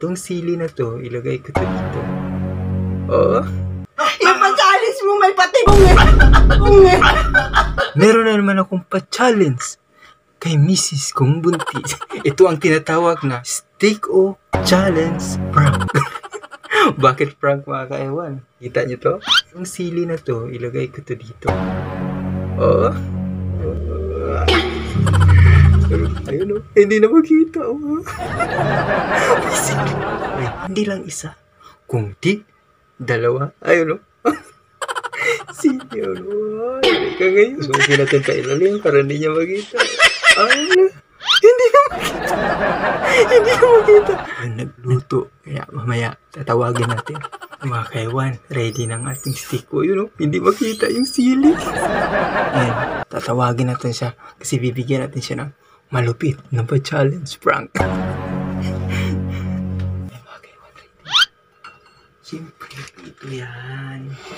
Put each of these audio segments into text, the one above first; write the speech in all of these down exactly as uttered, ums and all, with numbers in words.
Itong sili na to, ilagay ko to dito. Oh. Yung pa-challenge mo may patibong eh. eh. Meron na naman akong pa-challenge kay missus kong buntis. Ito ang tinatawag na Stick O Challenge Prank. Bakit prank, mga kaewan? Kita nyo to? Yung sili na to, ilagay ko to dito. Oh. Ayun o, hindi na makita o. Ay, hindi lang isa, kung di, dalawa. Ayun o. Sige o. Halika ngayon. Sumasin natin pa ilalim para hindi niya makita. Ayun na. Hindi na makita. Hindi na makita. Nagluto. Kaya mamaya, tatawagin natin. Mga kaiwan, ready ng ating stick o. Yun o, hindi makita yung sili. Ayan, tatawagin natin siya. Kasi bibigyan natin siya ng malupit na pa-challenge prank. Ay, mga kaiwan, ready. Siyempre, ito yan.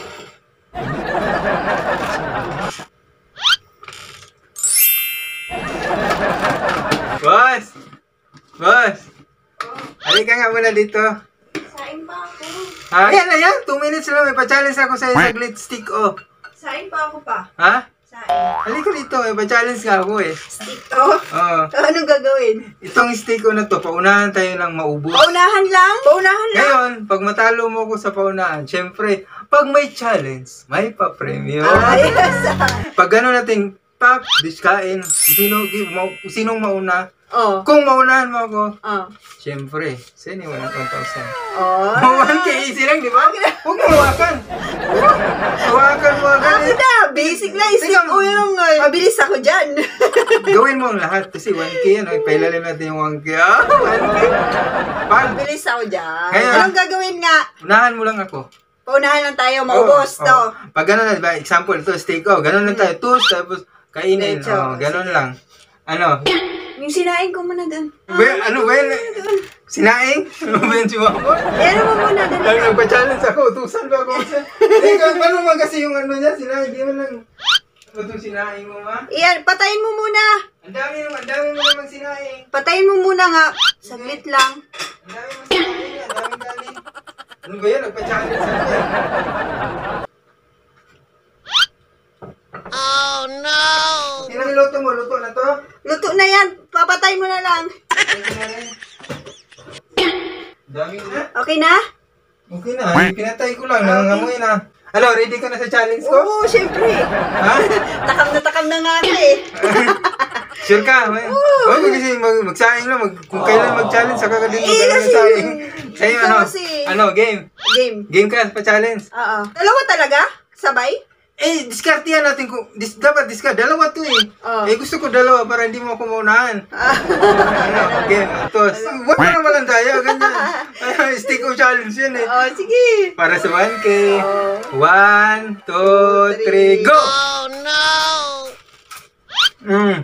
Boss! Boss! Halika nga muna dito. Sain pa ako. Ha? Ayan, ayan. Two minutes lang. May pa-challenge ako sa'yo sa glit stick, oh. Sain pa ako pa. Ha? Sain. Halika dito. May pa-challenge nga ako eh. Stick to? Oo. Anong gagawin? Itong stick ko na to, paunahan tayo lang maubos. Paunahan lang? Paunahan lang? Ngayon, pag matalo mo ko sa paunahan, syempre, pag may challenge, may pa-premium. Ayos ah. Pag gano'n natin, pak, diskain, sino, sinong mauna, Oh. kung maunahan mo ako, Oh. syempre, sino yung one thousand? Oh. one K easy lang, di ba? Huwag mo hawakan. Hawakan mo agad Ako eh. na, basic na isip ko yung uh, mabilis ako dyan. Gawin mo ang lahat kasi one K yan. Pailalim natin yung one K. Ah, one K. Pag, Mabilis ako dyan. Kaya- Anong gagawin nga? unahan mo lang ako. Paunahan lang tayo, maubos Oh, to. oh. Pag gano'n na, diba, example, ito, steak, oh, gano'n lang tayo, toast, tapos kainin, Diretso. oh, gano'n lang. Ano? Yung sinain ko muna dun. Well, ano, well, sinaing? Ano ba yun si Mamo? Eh, ano mo muna dun? Lang, nagpa-challenge ako, utusan ba ako siya? Ikaw, paano man kasi yung ano niya, sinaing, di mo lang, ano itong sinaing mo, ma? Iyan, patayin mo muna. Ang dami naman, ang dami mo naman sinaing. Patayin mo muna nga. Saglit lang. Ang dami mo sinaing, ang dami galing. Ano ba yan, nagpa-challenge ako eh. Oh no! Sinang iluto mo, luto na to? Luto na yan. Papatay mo na lang. Pwede na rin. Dami na. Okay na? Okay na, pinatay ko lang, nangangamoy na. Ano, ready ka na sa challenge ko? Oo, syempre. Ha? Takam na takam na nga ako eh. Sure ka? May, oh, kasi mag, magsaing lang, mag, kung kailan mag-challenge, saka ka din Eh, mag kasi- saing. Sa'yo, ikaw ano? kasi- Ano, game? Game. Game ka pa challenge? Oo. Dalawa talaga? Sabay? Eh, diskartihan natin kung, dis, dapat discard, dalawa to eh. Oh. Eh, gusto ko dalawa para hindi mo ako maunahan. Ah. Ano, game, tos. Huwag mo naman lang tayo, ganyan. Ano, stick o challenge yun eh. Oh, sige. Para sa one K. Oh. One, two, three, go! Oh no! Mm.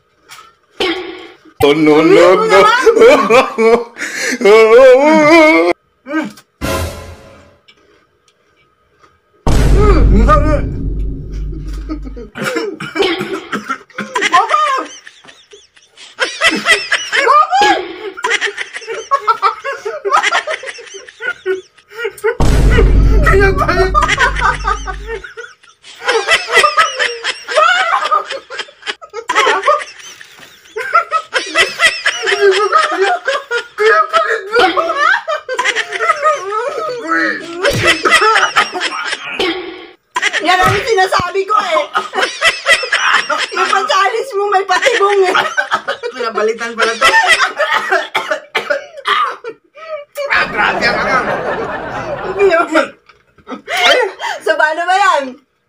Oh no no no! Mm. Mm. Minsan mo. Kaya balik. Kaya balik mo. Yan ang sinasabi ko eh. Yung pa-challenge mo may patibong eh. Pinabalitan pala to. Ah, grabe ang angang. So, paano ba yan?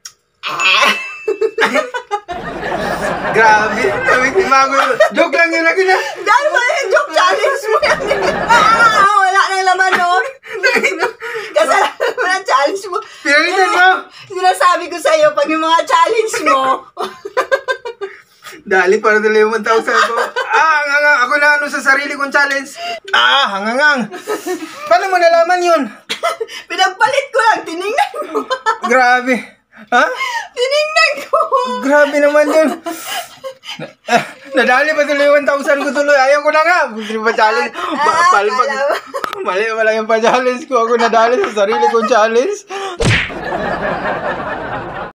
Grabe. Sabi ni Mago. Joke lang yun lagi na. Dahil ba yung joke challenge mo yan? Ah, wala nang laman no? Kasalanan mo ng challenge mo. Pinalitan mo. Sinasabi ko sa'yo, pag yung mga challenge mo, Dali para tuloy yung one thousand ko. Ah, hangangang. Ako na ano sa sarili kong challenge. Ah, hangangang. Paano mo nalaman yun? pinagpalit ko lang, tinignan ko. Grabe. Ha? Tinignan ko. Grabe naman yun. Na, ah, nadali pa tuloy yung one thousand ko tuloy. Ayaw ko na nga. Hindi pa challenge. Ba, Ah, palpag. alam. Mali pala yung pa-challenge ko. Ako nadali sa sarili kong challenge.